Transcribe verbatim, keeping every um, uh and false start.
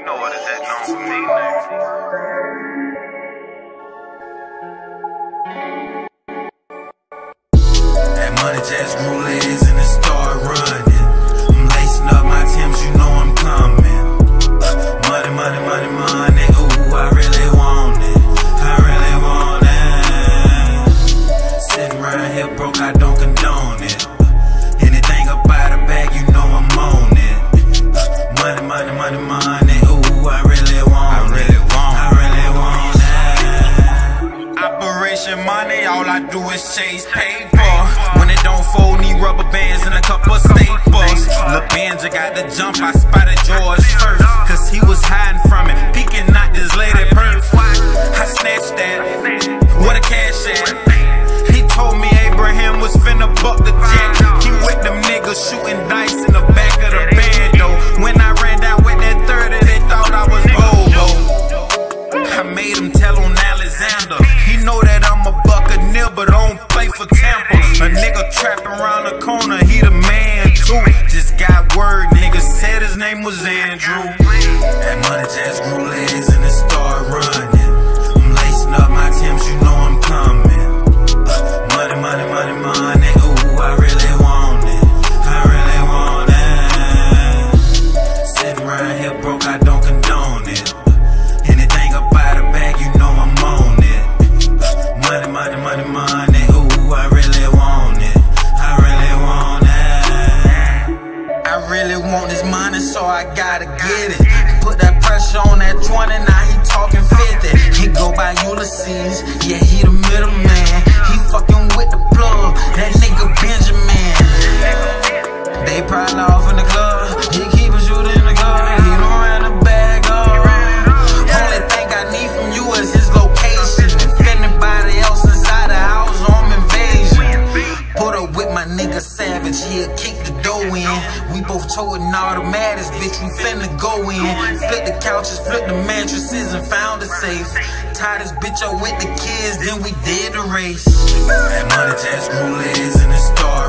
know what is that known for me, nigga. That money just grew legs and it started running. I'm lacing up my Timbs, you know I'm coming. Money, money, money, money, ooh, I really want it. I really want it. Sitting around here broke, I don't condone it. Anything about a bag, you know I'm on it. Money, money, money, money, ooh, I really want it. I really want it. Operation money, all I do is chase paper. When it don't fold, need rubber bands and a couple of staples. Lil' Benja got the jump, I spotted George first, cause he was hiding from it, peeking out this lady purse. I snatched that, what a cash at. He told me Abraham was finna buck the jack. He with them niggas shooting dice in the back of the band though. When I ran down with that thirty, they thought I was Bobo. I made him tell on Alexander. He know that I'm a Buccaneer, but don't play for Tampa. A nigga trapping around the corner, he the man too. Just got word, nigga said his name was Andrew. That money just grew legs and it started running. I'm lacing up my Timbs, you know I'm coming. Money, money, money, money, ooh, I really want it. I really want it. Sitting around here broke, I don't condone it. Anything about a bag, you know I'm on it. Money, money, money, money, ooh, I really want it. I really want it. I really want this money, so I gotta get it. Put that pressure on that twenty, now he talking fifty. He go by Ulysses, yeah, he the middleman. He fucking with the plug, that nigga Benjamin. They probably off in the club, he keep a shooter in the car. He don't run the bag up. Only thing I need from you is his location. If anybody else inside the house, I'm invasion. Put up with my nigga Savage, he'll kick the dough in. We both toting automatics, bitch, we finna go in. Flip the couches, flip the mattresses, and found a safe. Tied this bitch up with the kids, then we did the race. That money just grew legs and it started